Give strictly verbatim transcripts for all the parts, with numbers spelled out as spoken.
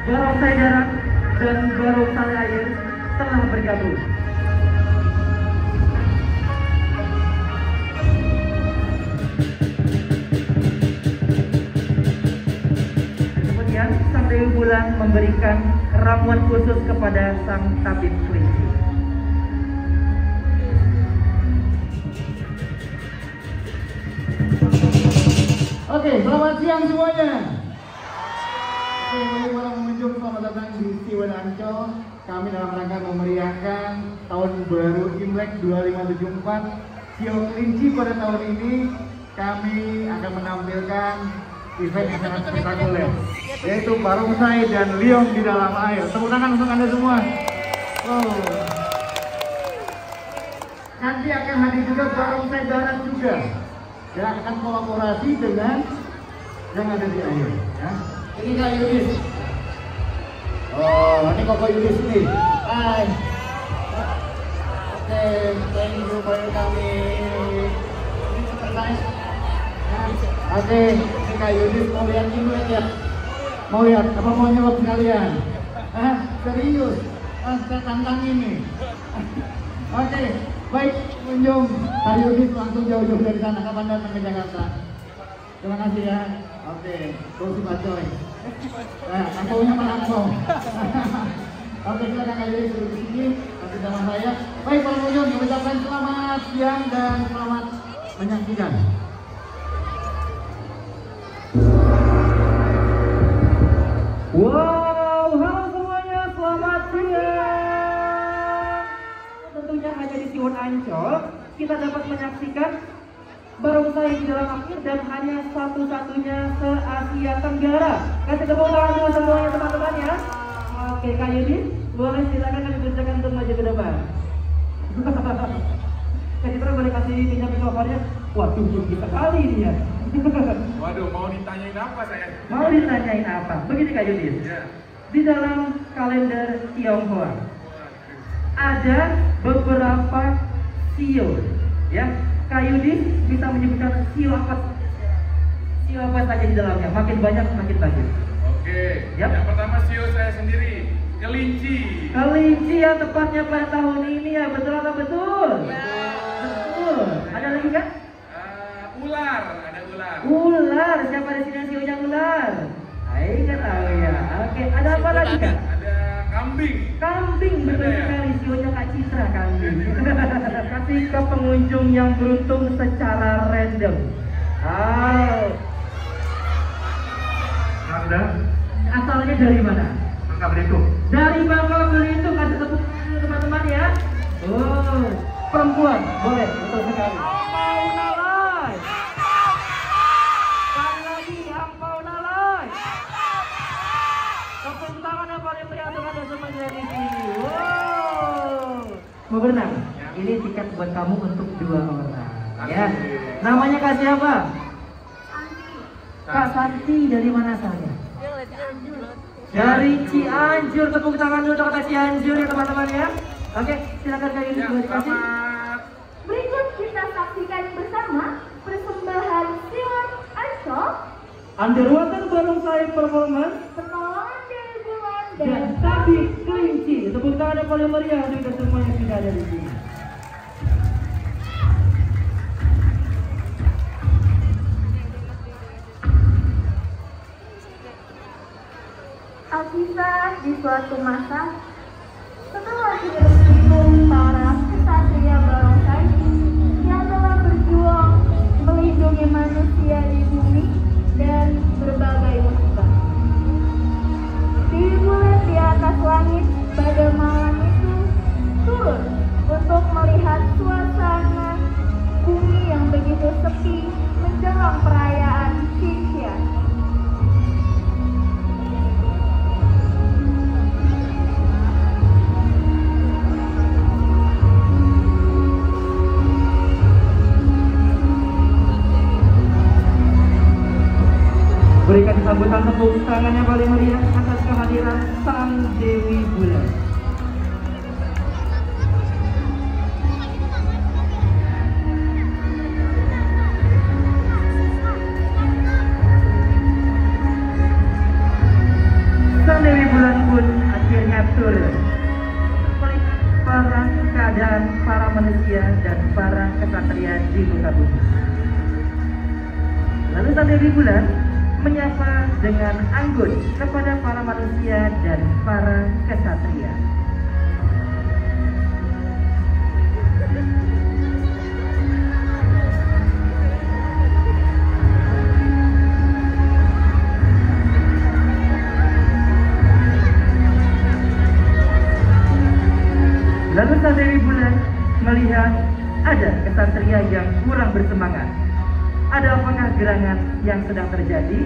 barongsai darat dan barongsai air telah bergabung. Kemudian Sang Dewi Bulan memberikan ramuan khusus kepada Sang Tabib Kelinci. Oke, selamat siang semuanya. Oke, bagi para pengunjung, selamat datang di Siwen Ancol. Kami dalam rangka memeriahkan tahun baru Imlek dua lima tujuh empat Sio Kelinci. Pada tahun ini kami akan menampilkan event yang sangat spektakuler, yaitu barongsai dan liong di dalam air. Tepuk tangan untuk Anda semua. Wow. Nanti akan hadir juga barongsai darat juga, yang akan kolaborasi dengan yang ada di air. Ya. Ini Kak Yudis. Oh, ini Koko Yudis nih. Hai. Oke, thank you for kami. Oke, ini Kak Yudis mau lihat Imlek ya? Mau lihat apa mau nyelop kalian? Ah, serius? Ah, saya tantangin nih. Oke, baik pengunjung, Kak Yudis langsung jauh-jauh dari sana. Kapan datang ke Jakarta? Terima kasih ya. Oke, terus Pak Coy. Nah, angpaunya mana angpau? Oke, silakan Kak Yudis duduk di sini. Nanti sama saya. Baik para pengunjung, kami ucapkan selamat siang dan selamat menyaksikan. Wow, halo semuanya, selamat siang. Tentunya hanya di Siwen Ancol kita dapat menyaksikan barongsai di dalam air dan hanya satu-satunya se-Asia Tenggara. Kasih tepuk tangan dulu semuanya teman-teman ya. Oke, Kak Yudis, boleh silakan kami persilakan untuk maju ke depan. Kak Citra boleh kasih pinjam mikrofonnya. Waduh, tinggi sekali dia. Waduh, mau ditanyain apa saya? Mau ditanyain apa? Begini Kak Yudis. Ya. Di dalam kalender Tionghoa ada beberapa sio, ya. Kak Yudis bisa menyebutkan sio apa? Sio apa saja di dalamnya? Makin banyak makin bagus. Oke. Yap. Yang pertama sio saya sendiri, kelinci. Kelinci ya, tepatnya pada tahun ini ya, betul atau betul? Ya. Betul. Ada lagi kan? Uh, ular, ada ular. Ular. Siapa di sini yang sionya ular? Ayo kan tahu ya. Oke, ada apa lagi kan? Ada kambing. Kambing, betul Ada ya? sekali, sionya Kak Citra kambing. Kasih ke pengunjung yang beruntung secara random. Oh. Anda asalnya dari mana? Bangka Belitung. Dari Bangka Belitung, kasih tepuk tangan teman-teman ya. Oh, perempuan, boleh, betul sekali. Ampau nalai. Sekali lagi, ampau nalai. Tepuk tangan yang paling meriah untuk Anda semuanya di sini. Wow. Mau berenang? Ini tiket buat kamu untuk dua orang. Ya. Namanya Kak siapa? Kak Santi, dari mana asalnya? Dari Cianjur. Tepuk tangan dulu untuk Kak Cianjur ya teman-teman ya. Oke, silakan Kak Yudis Ya, boleh dikasih. selamat. Berikut kita saksikan bersama persembahan Siwen Ancol, Underwater Barongsai Performance Penolongan Dewi Bulan dan dan Tabib Kelinci. Tepuk tangan yang paling meriah untuk semua yang sudah ada di sini. Alkisah di suatu masa, setelah hidup para kesatria barongsai yang telah berjuang melindungi manusia di bumi dan berbagai musibah. Di bulan di atas langit pada malam itu turun untuk melihat suasana bumi yang begitu sepi menjelang perayaan Qixia. Berikan sambutan tepuk tangan yang paling meriah atas kehadiran Sang Dewi Bulan. Sang Dewi bulan pun akhirnya turun. Para keadaan para manusia dan para kesatria di muka bumi. Lalu sang Dewi Bulan menyapa dengan anggun kepada para manusia dan para kesatria. Lalu sang Dewi Bulan melihat ada kesatria yang kurang bersemangat. Ada apakah gerangan yang sedang terjadi?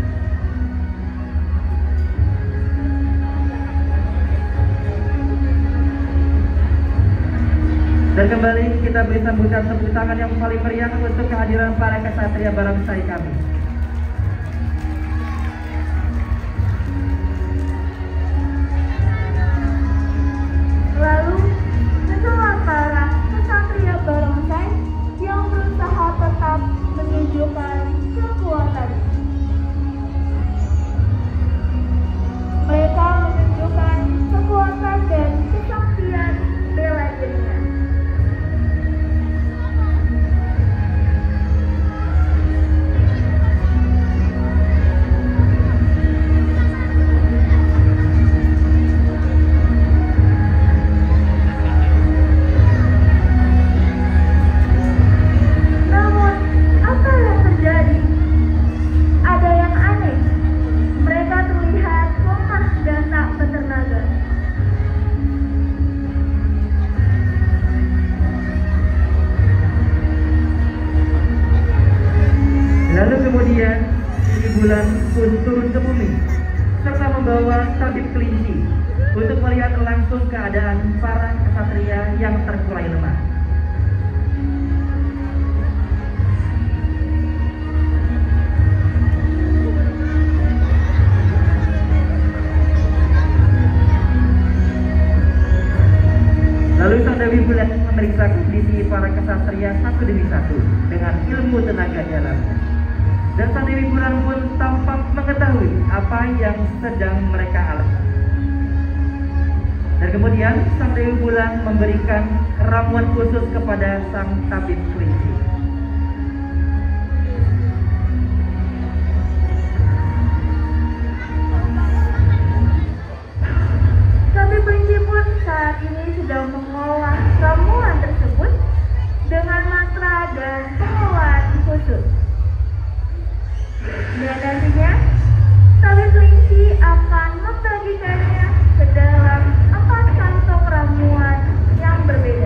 Dan kembali kita beri sambutan tepuk tangan yang paling meriah untuk kehadiran para kesatria barongsai kami. Lalu, setelah para kesatria barongsai yang berusaha tetap menunjukkan kekuatan, mereka menunjukkan kekuatan dan kesaktian bela dirinya. Kemudian Dewi Bulan pun turun ke bumi serta membawa tabib kelinci untuk melihat langsung keadaan para kesatria yang terkulai lemah. Lalu sang Dewi Bulan memeriksa kondisi para kesatria satu demi satu dengan ilmu tenaga dalamnya. Dan sang Dewi Bulan pun tampak mengetahui apa yang sedang mereka alami. Dan kemudian sang Dewi Bulan memberikan ramuan khusus kepada sang tabib kelinci. Tabib kelinci pun saat ini sedang mengolah ramuan tersebut dengan mantra dan pengolahan khusus. Dan nantinya, tabib kelinci akan membagikannya ke dalam empat kantong ramuan yang berbeda.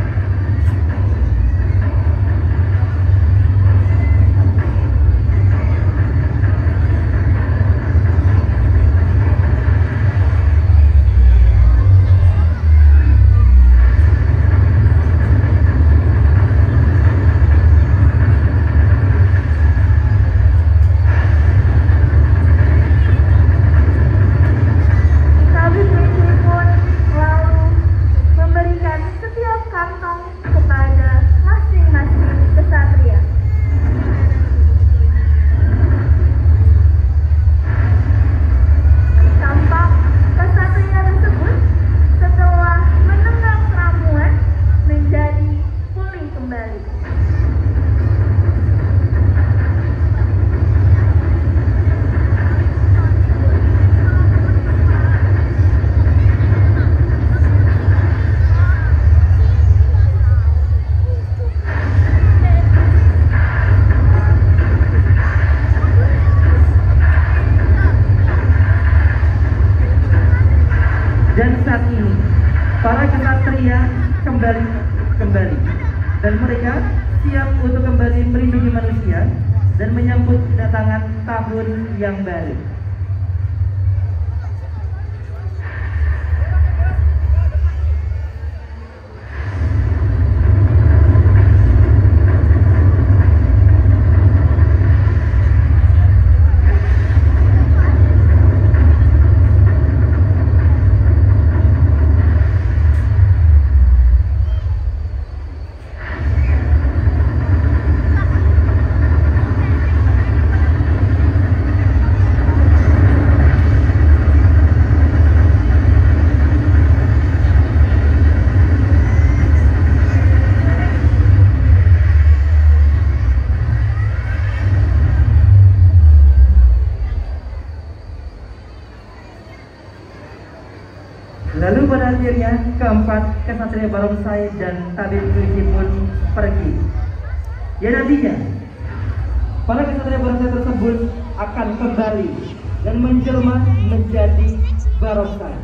kembali kembali dan mereka siap untuk kembali melindungi manusia dan menyambut kedatangan tahun yang baru. Lalu pada akhirnya keempat kesatria barongsai dan tabib kelinci pun pergi. Ya nantinya para kesatria barongsai tersebut akan kembali dan menjelma menjadi barongsai.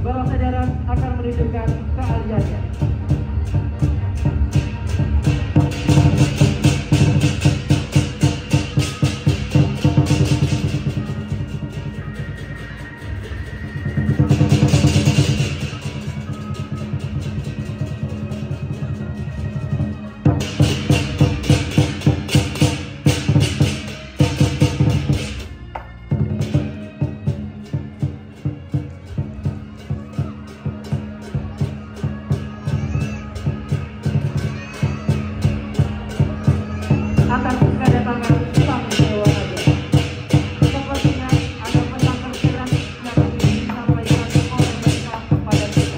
bawah sadaran akan menunjukkan keahliannya. Atas kedatangan sang dewa raja, sepertinya ada pesan tersirat yang ingin disampaikan oleh mereka kepada kita.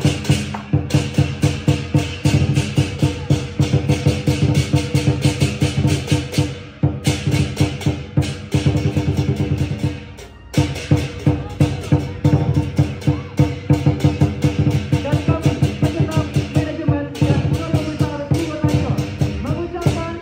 Dan kami segenap manajemen dan guru besar Jiwa Ancol mengucapkan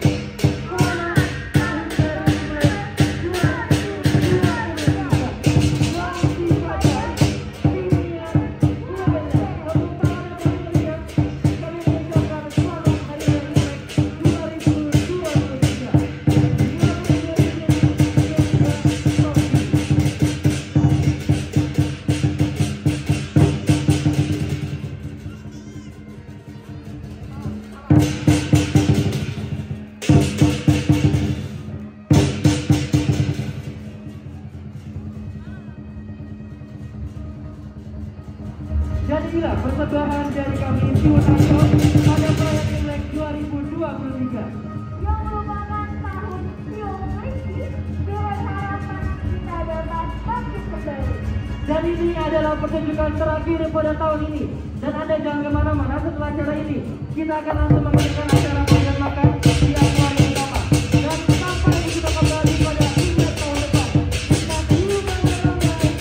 jadi inilah persembahan dari kami Jiwa Ancol pada proyek Imlek dua ribu dua puluh tiga. Yang merupakan tahun Siung Kelinci dengan harapan kita dapat bangkit kembali. Dan ini adalah pertunjukan terakhir pada tahun ini. Dan Anda jangan kemana-mana setelah acara ini. Kita akan langsung mengadakan acara makan makan di akuarium utama. Dan sampai kita kembali pada Imlek tahun depan. Kita cium bareng-bareng.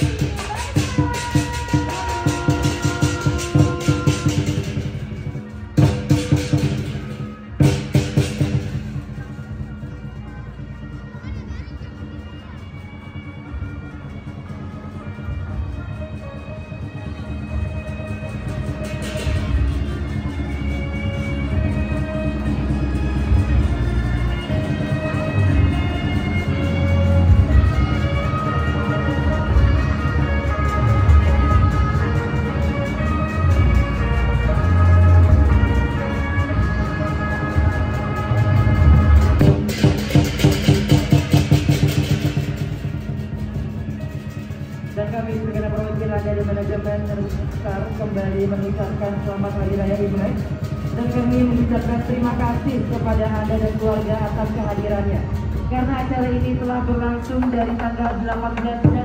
Dan kami segenap perwakilan dari manajemen besar kembali mengucapkan selamat Hari Raya Imlek. Dan kami mengucapkan terima kasih kepada Anda dan keluarga atas kehadirannya. Karena acara ini telah berlangsung dari tanggal delapan belas